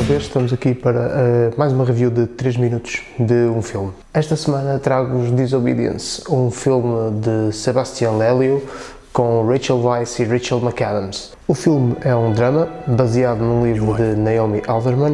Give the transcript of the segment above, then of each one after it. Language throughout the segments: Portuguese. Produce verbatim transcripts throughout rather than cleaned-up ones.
vez estamos aqui para uh, mais uma review de três minutos de um filme. Esta semana trago-vos Disobedience, um filme de Sebastian Lelio com Rachel Weisz e Rachel McAdams. O filme é um drama baseado num livro de Naomi Alderman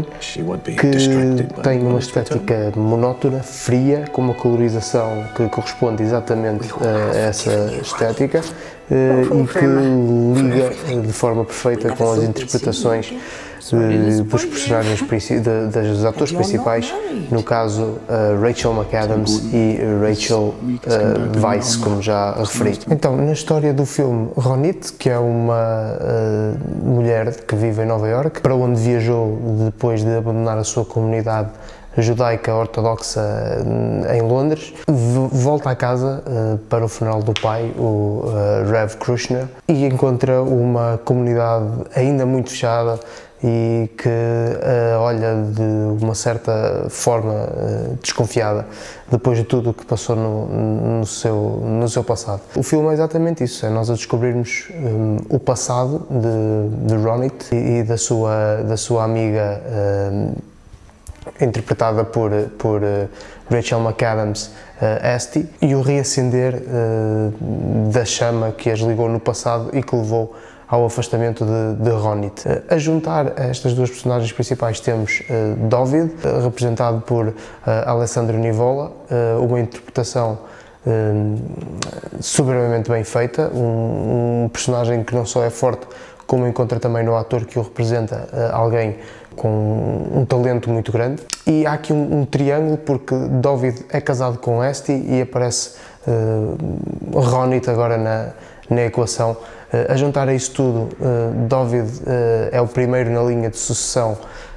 que tem uma estética monótona, fria, com uma colorização que corresponde exatamente a essa estética e que liga de forma perfeita com as interpretações de, dos personagens, de, dos atores principais, no caso uh, Rachel McAdams e Rachel uh, Weisz, como já referi. Então, na história do filme, Ronit, que é uma uh, mulher que vive em Nova Iorque, para onde viajou depois de abandonar a sua comunidade judaica ortodoxa em Londres, volta a casa uh, para o funeral do pai, o uh, Rev Krushner, e encontra uma comunidade ainda muito fechada e que uh, olha de uma certa forma uh, desconfiada depois de tudo o que passou no, no, seu, no seu passado. O filme é exatamente isso, é nós a descobrirmos um, o passado de, de Ronit e, e da, sua, da sua amiga um, interpretada por, por uh, Rachel McAdams, uh, Esti, e o reacender uh, da chama que as ligou no passado e que levou ao afastamento de, de Ronit. Uh, a juntar a estas duas personagens principais temos uh, Dovid, uh, representado por uh, Alessandro Nivola, uh, uma interpretação uh, soberbamente bem feita, um, um personagem que não só é forte, como encontra também no ator que o representa uh, alguém com um talento muito grande. E há aqui um, um triângulo, porque Dovid é casado com Esti e aparece uh, Ronit agora na, na equação. Uh, a juntar a isso tudo, uh, Dovid uh, é o primeiro na linha de sucessão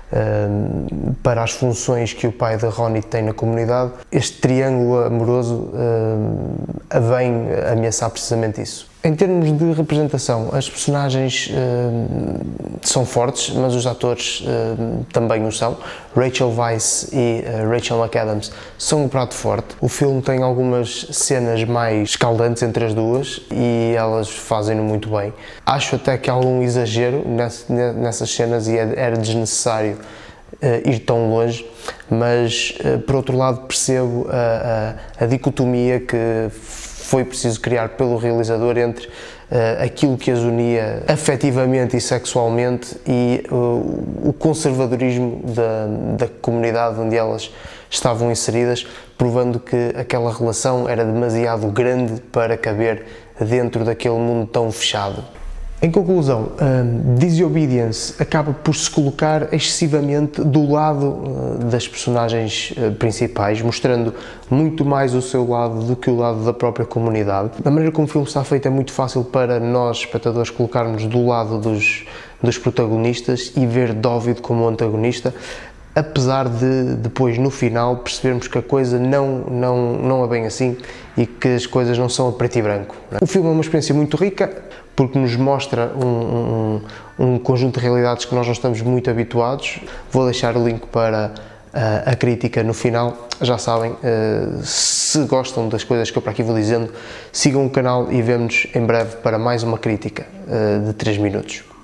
uh, para as funções que o pai de Ronit tem na comunidade. Este triângulo amoroso uh, vem ameaçar precisamente isso. Em termos de representação, as personagens uh, são fortes, mas os atores uh, também o são. Rachel Weisz e uh, Rachel McAdams são um prato forte. O filme tem algumas cenas mais escaldantes entre as duas e elas fazem-no muito bem. Acho até que há algum exagero nessas cenas e era desnecessário uh, ir tão longe, mas uh, por outro lado percebo a, a, a dicotomia que foi preciso criar pelo realizador entre uh, aquilo que as unia afetivamente e sexualmente e uh, o conservadorismo da, da comunidade onde elas estavam inseridas, provando que aquela relação era demasiado grande para caber dentro daquele mundo tão fechado. Em conclusão, um, Disobedience acaba por se colocar excessivamente do lado uh, das personagens uh, principais, mostrando muito mais o seu lado do que o lado da própria comunidade. Da maneira como o filme está feito, é muito fácil para nós, espectadores, colocarmos do lado dos, dos protagonistas e ver Dovid como antagonista, apesar de depois, no final, percebermos que a coisa não, não, não é bem assim e que as coisas não são a preto e branco. O filme é uma experiência muito rica, porque nos mostra um, um, um conjunto de realidades que nós não estamos muito habituados. Vou deixar o link para uh, a crítica no final. Já sabem, uh, se gostam das coisas que eu para aqui vou dizendo, sigam o canal e vemo-nos em breve para mais uma crítica uh, de três minutos.